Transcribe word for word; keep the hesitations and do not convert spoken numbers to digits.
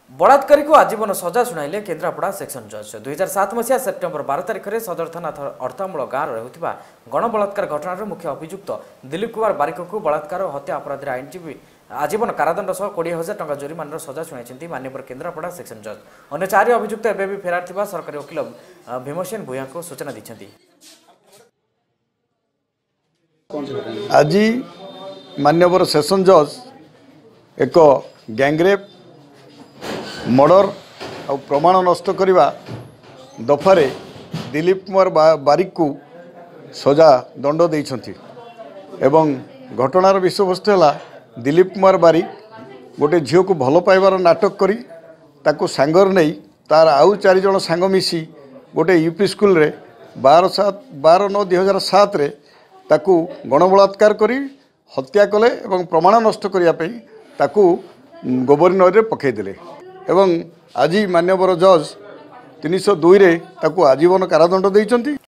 बलात्कारी को आजीवन सजा शुणाइले केन्द्रापड़ा सेक्शन जज दुई हजार सात मसीहा सेप्टेम्बर बार तारिख में सदर थाना अर्थामूल गाँव रहुथिबा गणबलात्कार घटनार मुख्य अभियुक्त दिलीप कुमार बारिक को बलात्कार और हत्या अपराधी आईनजीवी आजीवन कारादंड सह कोड़े हजार टंका जरिमानार सजा शुणाई माननीय केन्द्रापड़ा सेक्शन जज। अन्य चारि अभियुक्त एवं भी फेरार थिबा सरकारी वकिल भीमसेन भूया को सूचना दी। आज माननीय सेशन जज एक गैंगरेप मर्डर और प्रमाण नष्ट करने दफारे दिलीप कुमार बारिक को सजा दंड देइछंती एवं घटनार विषयवस्तु है दिलीप कुमार बारिक गोटे झील को भल पाइबार नाटक करी ताको सांगर नहीं तार आउ चार जन सांग मिसी गोटे यूपी स्कूल रे बार सात बार नौ दुई हजार सात रे ताको गणबलात्कार करी हत्या कले एवं प्रमाण नष्ट करने ताको गोबरी नदी में पकईदे एवं आज मान्यवर जज तीन सौ दुई रे ताको आजीवन कारादंड देइछंती।